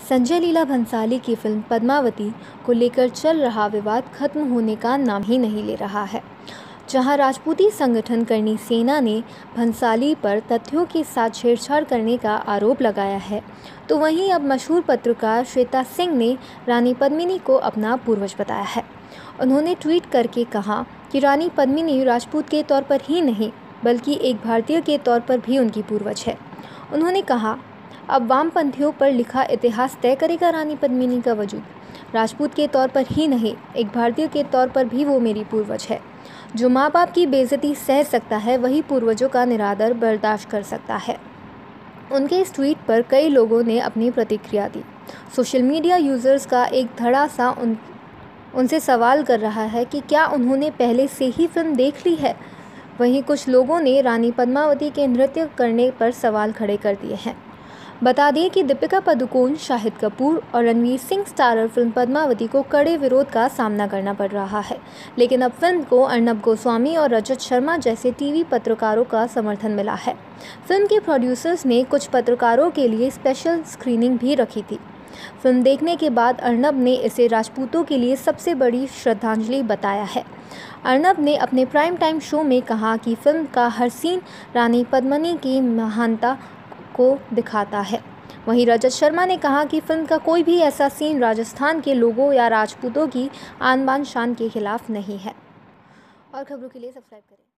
संजय लीला भंसाली की फिल्म पद्मावती को लेकर चल रहा विवाद खत्म होने का नाम ही नहीं ले रहा है। जहां राजपूती संगठन करनी सेना ने भंसाली पर तथ्यों के साथ छेड़छाड़ करने का आरोप लगाया है, तो वहीं अब मशहूर पत्रकार श्वेता सिंह ने रानी पद्मिनी को अपना पूर्वज बताया है। उन्होंने ट्वीट करके कहा कि रानी पद्मिनी राजपूत के तौर पर ही नहीं बल्कि एक भारतीय के तौर पर भी उनकी पूर्वज है। उन्होंने कहा, अब वामपंथियों पर लिखा इतिहास तय करेगा रानी पद्मिनी का वजूद। राजपूत के तौर पर ही नहीं, एक भारतीय के तौर पर भी वो मेरी पूर्वज है। जो माँ बाप की बेइज्जती सह सकता है वही पूर्वजों का निरादर बर्दाश्त कर सकता है। उनके इस ट्वीट पर कई लोगों ने अपनी प्रतिक्रिया दी। सोशल मीडिया यूज़र्स का एक धड़ा सा उनसे सवाल कर रहा है कि क्या उन्होंने पहले से ही फिल्म देख ली है। वहीं कुछ लोगों ने रानी पद्मावती के नृत्य करने पर सवाल खड़े कर दिए हैं। बता दें कि दीपिका पादुकोण, शाहिद कपूर और रणवीर सिंह स्टारर फिल्म पद्मावती को कड़े विरोध का सामना करना पड़ रहा है, लेकिन अब फिल्म को अर्नब गोस्वामी और रजत शर्मा जैसे टीवी पत्रकारों का समर्थन मिला है। फिल्म के प्रोड्यूसर्स ने कुछ पत्रकारों के लिए स्पेशल स्क्रीनिंग भी रखी थी। फिल्म देखने के बाद अर्नब ने इसे राजपूतों के लिए सबसे बड़ी श्रद्धांजलि बताया है। अर्नब ने अपने प्राइम टाइम शो में कहा कि फिल्म का हर सीन रानी पद्मिनी की महानता को दिखाता है। वहीं रजत शर्मा ने कहा कि फिल्म का कोई भी ऐसा सीन राजस्थान के लोगों या राजपूतों की आन बान शान के खिलाफ नहीं है। और खबरों के लिए सब्सक्राइब करें।